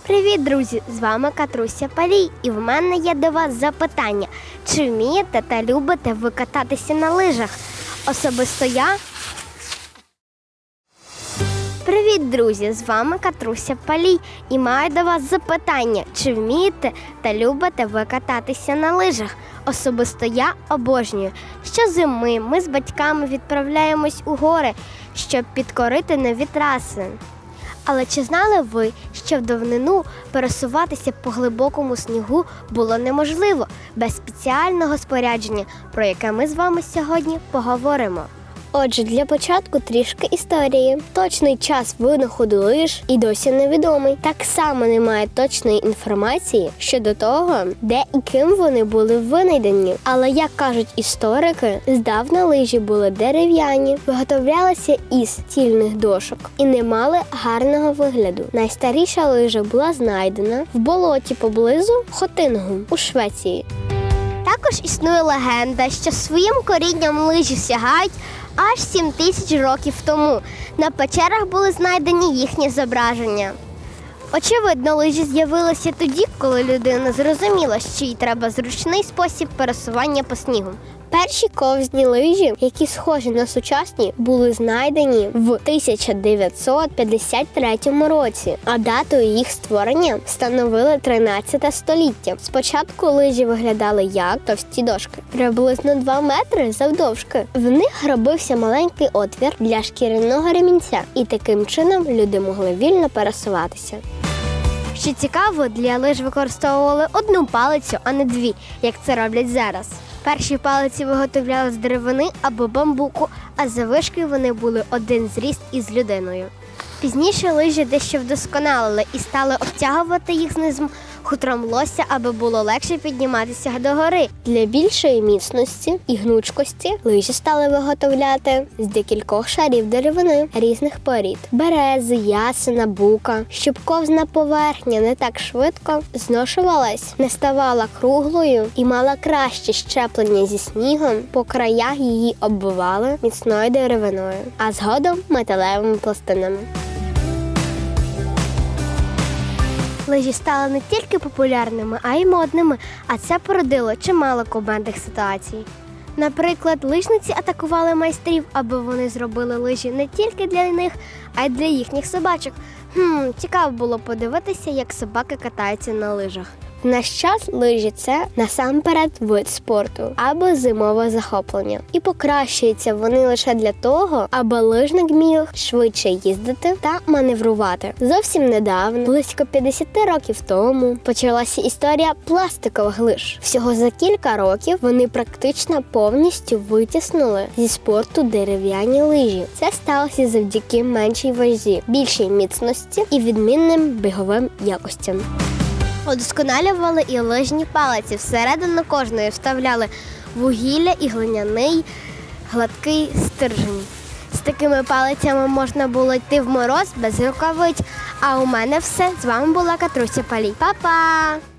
Привіт, друзі! З вами Катруся Палій, і в мене є до вас запитання. Чи вмієте та любите ви кататися на лижах? Особисто я... Привіт, друзі! З вами Катруся Палій, і маю до вас запитання. Чи вмієте та любите ви кататися на лижах? Особисто я обожнюю. Щозими ми з батьками відправляємось у гори, щоб підкорити нові траси. Але чи знали ви, що в давнину пересуватися по глибокому снігу було неможливо без спеціального спорядження, про яке ми з вами сьогодні поговоримо? Отже, для початку трішки історії. Точний час винаходу лиж і досі невідомий. Так само немає точної інформації щодо того, де і ким вони були винайдені. Але, як кажуть історики, здавна лижі були дерев'яні, виготовлялися із стільних дошок і не мали гарного вигляду. Найстаріша лижа була знайдена в болоті поблизу Хотингу у Швеції. Також існує легенда, що своїм корінням лижі сягають аж 7000 років тому. На печерах були знайдені їхні зображення. Очевидно, лижі з'явилися тоді, коли людина зрозуміла, що їй треба зручний спосіб пересування по снігу. Перші ковзні лижі, які схожі на сучасні, були знайдені в 1953 році, а датою їх створення становили 13 століття. Спочатку лижі виглядали як товсті дошки, приблизно 2 метри завдовжки. В них робився маленький отвір для шкіряного ремінця, і таким чином люди могли вільно пересуватися. Що цікаво, для лиж використовували одну палицю, а не дві, як це роблять зараз. Перші палиці виготовляли з деревини або бамбуку, а заввишки вони були один зріст із людиною. Пізніше лижі дещо вдосконалили і стали обтягувати їх знизу хутром лося, аби було легше підніматися до гори. Для більшої міцності і гнучкості лижі стали виготовляти з декількох шарів деревини різних порід – берези, ясена, бука, щоб ковзна поверхня не так швидко зношувалась, не ставала круглою і мала краще щеплення зі снігом. По краях її оббивали міцною деревиною, а згодом металевими пластинами. Лижі стали не тільки популярними, а й модними, а це породило чимало кумедних ситуацій. Наприклад, лижниці атакували майстрів, аби вони зробили лижі не тільки для них, а й для їхніх собачок. Цікаво було подивитися, як собаки катаються на лижах. В наш час лижі – це насамперед вид спорту або зимове захоплення. І покращуються вони лише для того, аби лижник міг швидше їздити та маневрувати. Зовсім недавно, близько 50 років тому, почалася історія пластикових лиж. Всього за кілька років вони практично повністю витіснили зі спорту дерев'яні лижі. Це сталося завдяки меншій вазі, більшій міцності і відмінним біговим якостям. Удосконалювали і лижні палиці. Всередину кожної вставляли вугілля і глиняний гладкий стержень. З такими палицями можна було йти в мороз без рукавиць. А у мене все. З вами була Катруся Палій. Па-па!